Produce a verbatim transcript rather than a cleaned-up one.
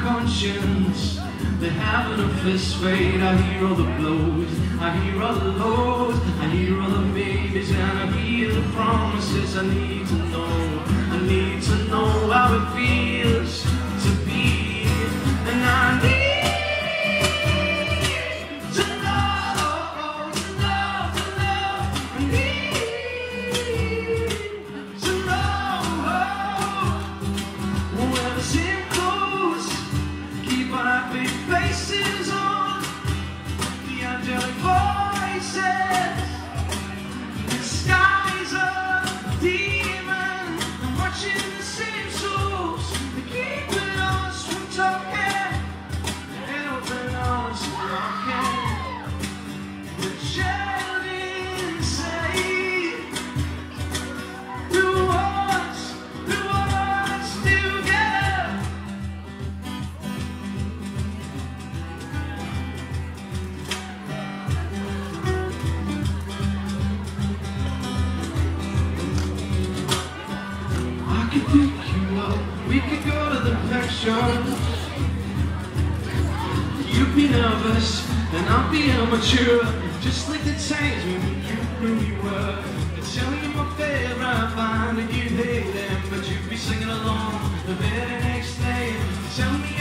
conscience. They're having a fist fight. I hear all the blows, I hear all the lows, I hear all the maybes, and I hear the promises. I need to know, I need to know how it feels to be, and I need to know, to know, to know, I need to know where the sin goes. Keep our happy faces on, the angelic voices. The skies are demon, I'm watching the same souls. They keep us from talking and open us from rocking. The child inside, through us, through us together. I could pick you up, we could go to the pet shop. You'd be nervous, and I'd be immature, just like the times when you knew you were. I'd tell you my favorite band and you'd hate them, but you'd be singing along the very next day. Tell me